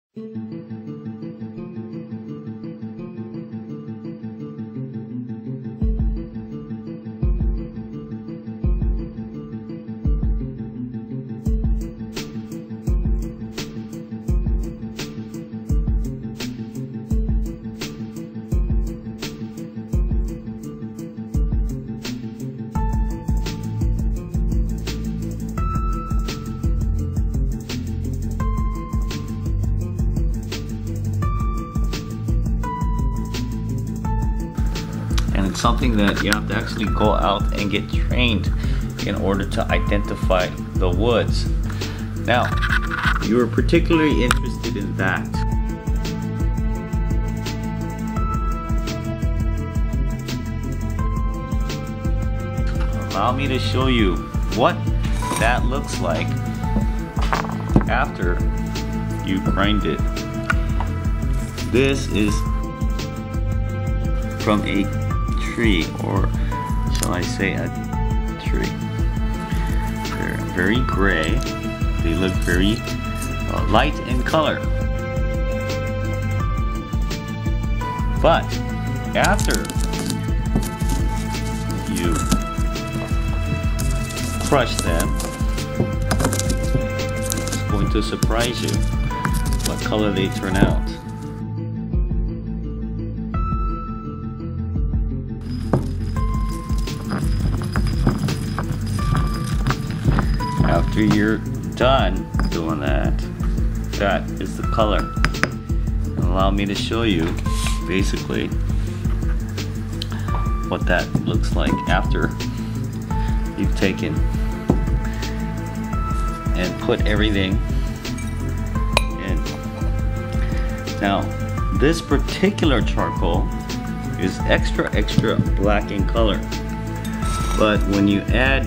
And it's something that you have to actually go out and get trained in order to identify the woods. Now, you are particularly interested in that. Allow me to show you what that looks like after you grind it. This is from a tree, or shall I say a tree. They're very gray. They look very light in color. But after you crush them, it's going to surprise you what color they turn out. After you're done doing that, that is the color. And allow me to show you basically what that looks like after you've taken and put everything in. Now, this particular charcoal is extra black in color, but when you add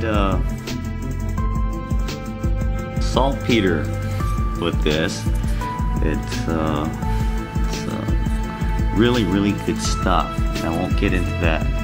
saltpeter with this, it's really good stuff. I won't get into that.